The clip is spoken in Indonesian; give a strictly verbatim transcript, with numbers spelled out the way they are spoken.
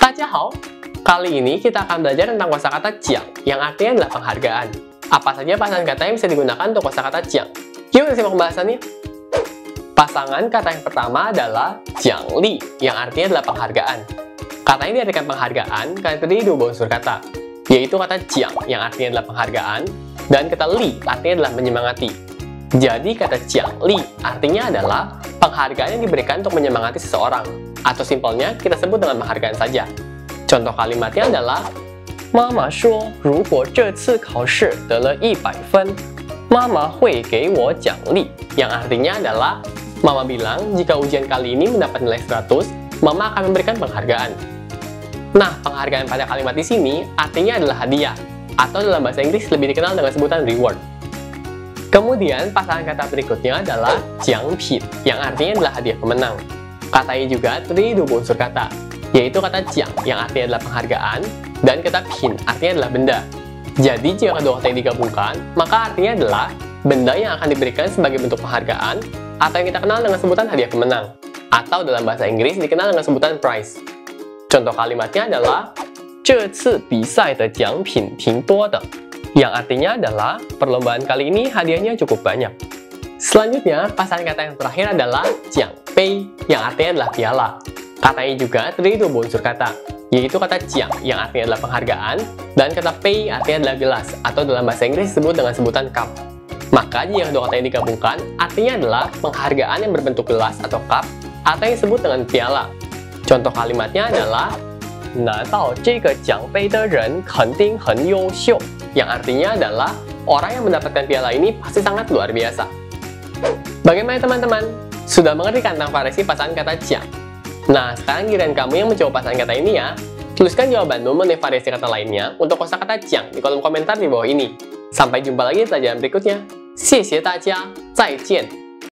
Dajiahao. Kali ini kita akan belajar tentang kosakata jiang, yang artinya adalah penghargaan. Apa saja pasangan kata yang bisa digunakan untuk kosakata jiang? Yuk kita simak pembahasannya. Pasangan kata yang pertama adalah jiangli, yang artinya adalah penghargaan. Kata ini diartikan penghargaan karena terdiri dua unsur kata, yaitu kata jiang, yang artinya adalah penghargaan, dan kata li, artinya adalah menyemangati. Jadi kata jiangli artinya adalah penghargaan yang diberikan untuk menyemangati seseorang, atau simpelnya kita sebut dengan penghargaan saja. Contoh kalimatnya adalah Mama 说如果这次考试得了一百分 Mama 会给我奖励, yang artinya adalah Mama bilang jika ujian kali ini mendapat nilai seratus, Mama akan memberikan penghargaan. Nah, penghargaan pada kalimat di sini artinya adalah hadiah, atau dalam bahasa Inggris lebih dikenal dengan sebutan reward. Kemudian pasangan kata berikutnya adalah jiangpin, yang artinya adalah hadiah pemenang. Kata ini juga terdiri dua unsur kata, yaitu kata jiang, yang artinya adalah penghargaan, dan kata pin, artinya adalah benda. Jadi jika kedua kata ini digabungkan, maka artinya adalah benda yang akan diberikan sebagai bentuk penghargaan, atau yang kita kenal dengan sebutan hadiah pemenang, atau dalam bahasa Inggris dikenal dengan sebutan prize. Contoh kalimatnya adalah 这次比赛的奖品挺多的, yang artinya adalah perlombaan kali ini hadiahnya cukup banyak. Selanjutnya, pasangan kata yang terakhir adalah jiangpei, yang artinya adalah piala. Kata ini juga terdiri dua unsur kata, yaitu kata jiang, yang artinya adalah penghargaan, dan kata pei artinya adalah gelas, atau dalam bahasa Inggris disebut dengan sebutan cup. Maka jika kedua kata ini digabungkan, artinya adalah penghargaan yang berbentuk gelas atau cup, atau yang disebut dengan piala. Contoh kalimatnya adalah 拿到这个奖杯的人肯定很优秀, yang artinya adalah orang yang mendapatkan piala ini pasti sangat luar biasa. Bagaimana teman-teman? Sudah mengerti tentang variasi pasangan kata jiang? Nah, sekarang giliran kamu yang mencoba pasangan kata ini ya. Tuliskan jawabanmu mengenai variasi kata lainnya untuk kosakata jiang di kolom komentar di bawah ini. Sampai jumpa lagi di pelajaran berikutnya. 谢谢大家，再见。